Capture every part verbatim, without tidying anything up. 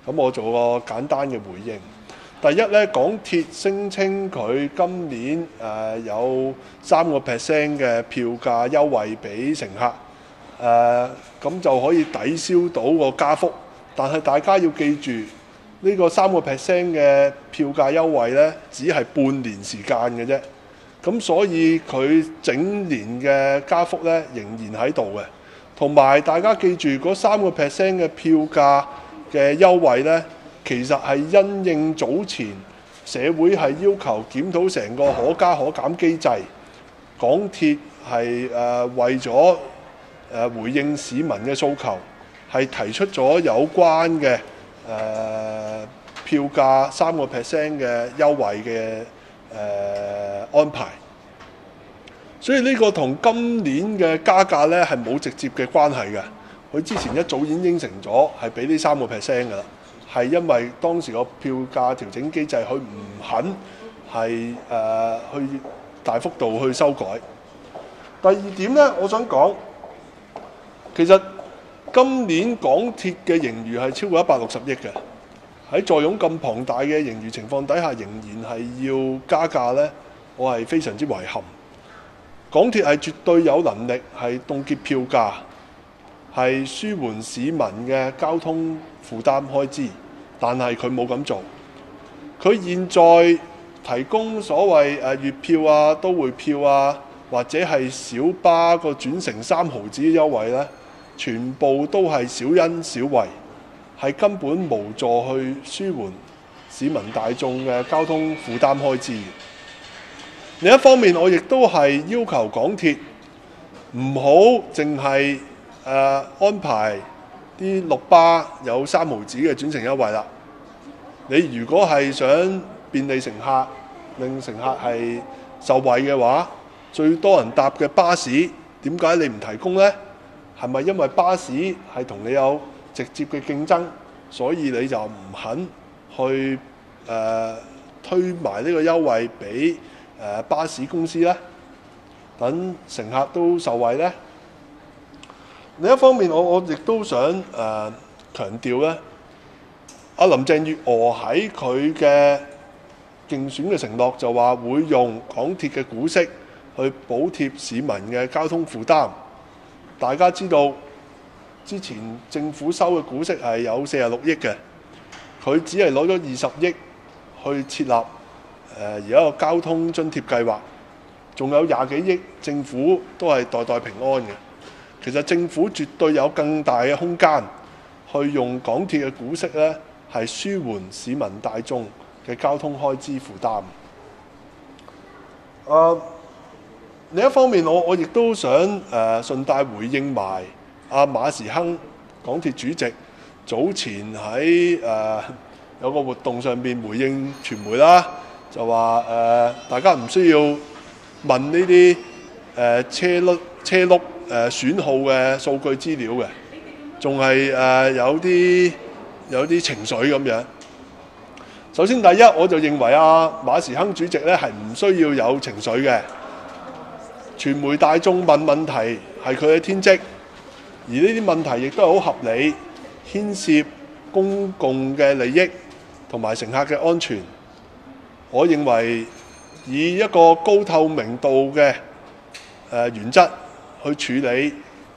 咁我做個簡單嘅回應。第一咧，港鐵聲稱佢今年誒、呃、有三個 percent 嘅票價優惠俾乘客，誒、呃、咁就可以抵消到個加幅。但係大家要記住，呢、呢個三個 percent 嘅票價優惠咧，只係半年時間嘅啫。咁所以佢整年嘅加幅咧仍然喺度嘅。同埋大家記住，嗰三個 percent 嘅票價嘅優惠咧，其實係因應早前社會係要求檢討成個可加可減機制，港鐵係誒、呃、為咗誒、呃、回應市民嘅訴求，係提出咗有關嘅誒、呃、票價三個 percent 嘅優惠嘅誒、呃、安排。所以呢個同今年嘅加價呢係冇直接嘅關係嘅。佢之前一早已經應承咗係俾呢三個 percent 㗎啦，係因為當時個票價調整機制佢唔肯係誒、呃、去大幅度去修改。第二點呢，我想講，其實今年港鐵嘅盈餘係超過一百六十億嘅，喺坐擁咁龐大嘅盈餘情況底下，仍然係要加價呢，我係非常之遺憾。港鐵係絕對有能力係凍結票價，係舒緩市民嘅交通負擔開支，但係佢冇咁做。佢現在提供所謂誒月票啊、都會票啊，或者係小巴個轉乘三毫子嘅優惠呢，全部都係小恩小惠，係根本無助去舒緩市民大眾嘅交通負擔開支。另一方面，我亦都係要求港鐵唔好淨係誒安排啲綠巴有三毫子嘅轉乘優惠啦。你如果係想便利乘客，令乘客係受惠嘅話，最多人搭嘅巴士點解你唔提供呢？係咪因為巴士係同你有直接嘅競爭，所以你就唔肯去誒、呃、推埋呢個優惠俾誒巴士公司呢？等乘客都受惠呢？另一方面，我我亦都想誒、呃、強調咧，阿林鄭月娥喺佢嘅競選嘅承諾就話會用港鐵嘅股息去補貼市民嘅交通負擔。大家知道之前政府收嘅股息係有四十六億嘅，佢只係攞咗二十億去設立誒而家個交通津貼計劃，仲有廿幾億政府都係代代平安嘅。其實政府絕對有更大嘅空間去用港鐵嘅股息咧，係舒緩市民大眾嘅交通開支負擔。誒、呃、另一方面，我我亦都想誒、呃、順帶回應埋阿馬時亨港鐵主席早前喺誒、呃、有個活動上邊回應傳媒啦，就話誒、呃、大家唔需要問呢啲誒車轆車轆誒損耗嘅數據資料嘅，仲係誒有啲有啲情緒咁樣。首先第一，我就認為阿馬時亨主席咧係唔需要有情緒嘅。傳媒大眾問問題係佢嘅天職，而呢啲問題亦都係好合理，牽涉公共嘅利益同埋乘客嘅安全。我認為以一個高透明度嘅誒原則去處理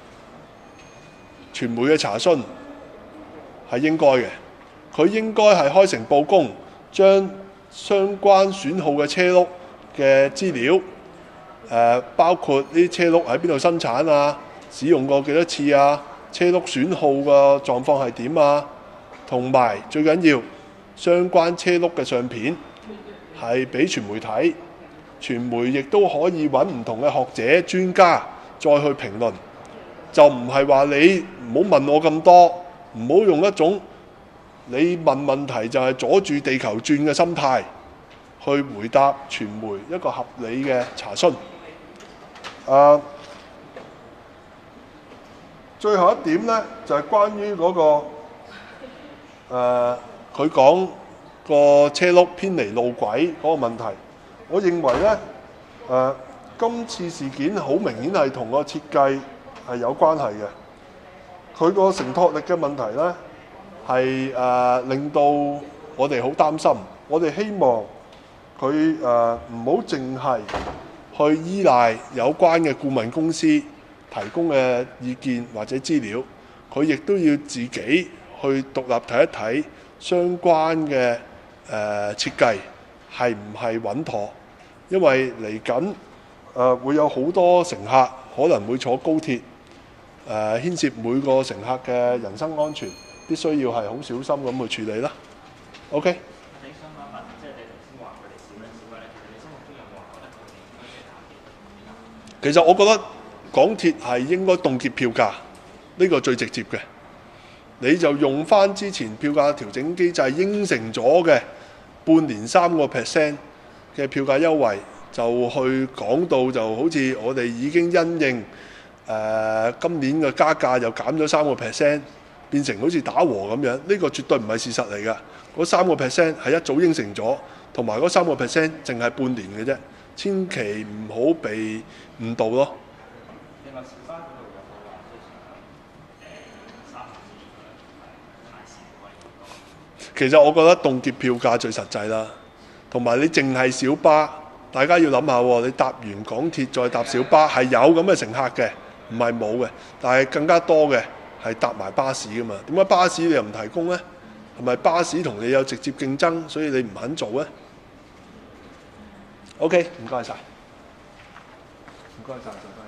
傳媒嘅查詢係應該嘅。佢應該係開誠佈公，將相關損耗嘅車轆嘅資料，誒包括呢啲車轆喺邊度生產啊，使用過幾多次啊，車轆損耗嘅狀況係點啊，同埋最緊要相關車轆嘅相片係俾傳媒睇，傳媒亦都可以揾唔同嘅學者專家再去評論，就唔係話你唔好問我咁多，唔好用一種你問問題就係阻住地球轉嘅心態去回答傳媒一個合理嘅查詢。啊，最後一點呢，就係、是、關於嗰、那個誒佢講個車轆偏離路軌嗰個問題。我認為呢，誒、呃、今次事件好明顯係同個設計係有關係嘅。佢個承托力嘅問題呢， 係誒、呃、令到我哋好擔心。我哋希望佢誒唔好淨係去依賴有關嘅顧問公司提供嘅意見或者資料，佢亦都要自己去獨立睇一睇相關嘅誒、呃、設計係唔係穩妥，因為嚟緊誒會有好多乘客可能會坐高鐵，誒、呃、牽涉每個乘客嘅人身安全，必須要係好小心咁去處理啦。OK。 你想問一問，即係你頭先話佢哋少人少鬼咧，其實你心目中有冇話覺得佢哋應該即係打劫？ 其實我覺得港鐵係應該凍結票價，呢個最直接嘅。你就用翻之前票價調整機制應承咗嘅半年三個 percent 嘅票價優惠，就去講到就好似我哋已經因應誒、呃、今年嘅加價又減咗三個 percent，變成好似打和咁樣。呢個絕對唔係事實嚟㗎。嗰三個 percent 係一早應承咗，同埋嗰三個 percent 淨係半年嘅啫，千祈唔好被誤導咯。 你話小巴嗰度有冇話即係誒三萬幾係太少貴？ 其實我覺得凍結票價最實際啦，同埋你淨係小巴，大家要諗下喎，你搭完港鐵再搭小巴係有咁嘅乘客嘅，唔係冇嘅，但係更加多嘅係搭埋巴士㗎嘛。點解巴士你又唔提供呢？係咪巴士同你有直接競爭，所以你唔肯做呢？ OK， 唔該晒，唔該晒。